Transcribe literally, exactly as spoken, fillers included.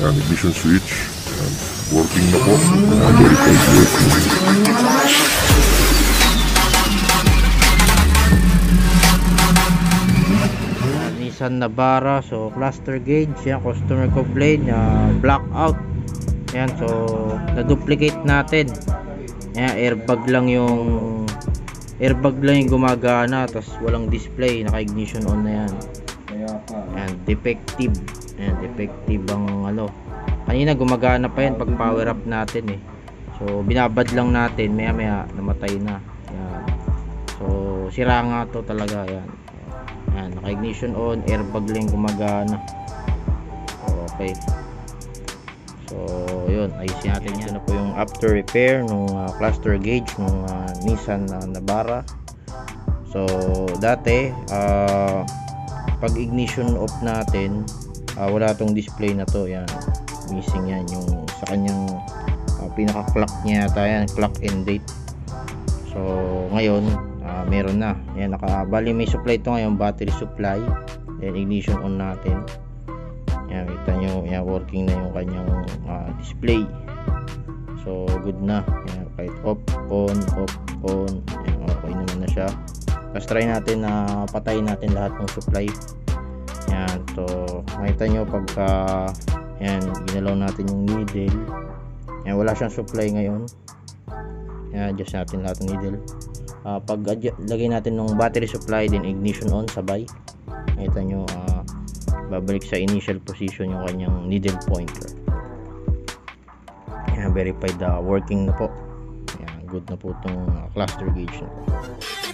Yan, ignition switch. Yan, working na po. Yan, verified working. Nissan Navara, so cluster gauge, yan, customer complaint, uh, blackout. Yan, so na-duplicate natin. Yan, airbag lang yung airbag lang yung gumagana, tapos walang display, naka-ignition on na yan. Yan, defective. Yan, defective ang ano. Kanina gumagana pa yan pag power up natin eh. So binabad lang natin, maya maya namatay na. Yan. So sira nga to talaga yan. Yan, naka-ignition on, airbag lang gumagana. Okay. So yun, ayusin natin yan. Ito na po yung after repair nung uh, cluster gauge nung uh, Nissan uh, Navara. So dati uh, pag ignition off natin, uh, wala tong display na to. Yan, missing yan yung sa kanyang uh, pinaka clock niya yata yan, clock and date. So ngayon uh, meron na yan, naka bali may supply to ngayon, battery supply, then ignition on natin. Yan, kita nyo, yan, working na yung kanyang uh, display. So good na yan, kahit off, on, off, on. Yan, okay naman na siya. Tapos try natin na uh, patayin natin lahat ng supply. Yan, so makita nyo pagka yan, ginalaw natin yung needle. Yan, wala siyang supply ngayon. Yan, adjust natin lahat ng needle. Uh, pag lagay natin ng battery supply, then ignition on sabay, makita nyo uh, babalik sa initial position yung kanyang needle pointer. Yan, verified uh, working na po. Yan, good na po itong uh, cluster gauge na po.